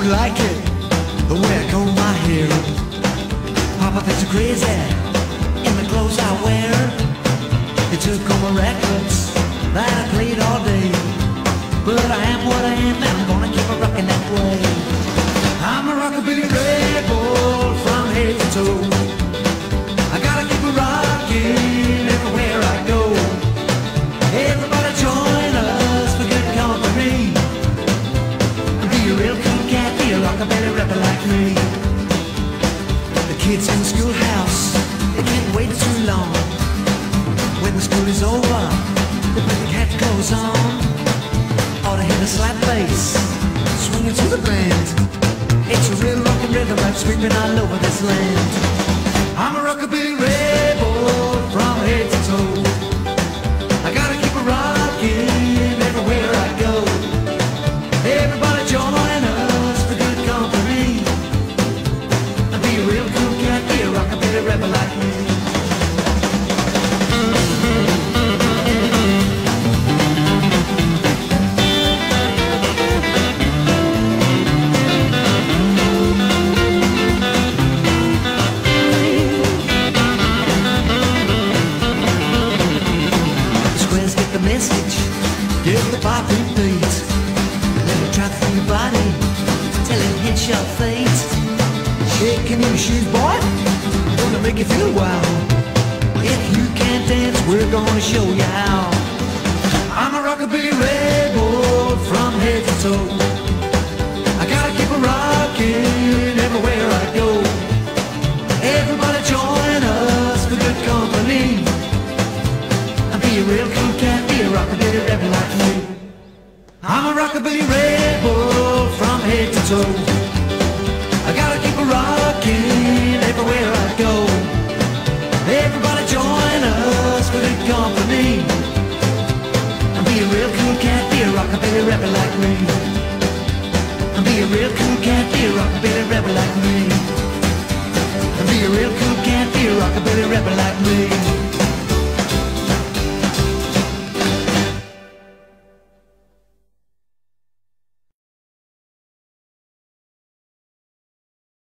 like it, the way I comb my hair. Papa thinks I'm crazy in the clothes I wear. They took all my records that I played all day, but I am what I am and I'm gonna keep it rocking that way. I'm a rockabilly rebel from head to toe. I gotta keep it rocking everywhere I go. Everybody join us for good company. Be a real cool cat, be a rockabilly rebel like me. The kids in the schoolhouse, they can't wait too long. When the school is over, they put the cat clothes on. Or to hit a slap bass, swinging to the band. It's a real rockin' rhythm that's sweeping all over this land. I'm a rockabilly rebel from head to toe. I gotta keep it rockin' everywhere I go. Everybody join us for good company. And be a real cool cat, be a rockabilly rebel like me. Give the popping beat. Let it track through your body till it hits your feet. Shaking in your shoes, boy, gonna make you feel wild. If you can't dance, we're gonna show you how. I'm a rockabilly rebel from head to toe. I gotta keep it rocking everywhere I go. Everybody join us for good company. And be a real cool cat, be a rockabilly rebel like me. I'm a rockabilly rebel from head to toe. I gotta keep it rocking everywhere I go. Everybody join us for good company. And be a real cool cat, be a rockabilly rebel like me. And be a real cool cat, be a rockabilly rebel like me. And be a real cool cat, be a rockabilly rebel like me.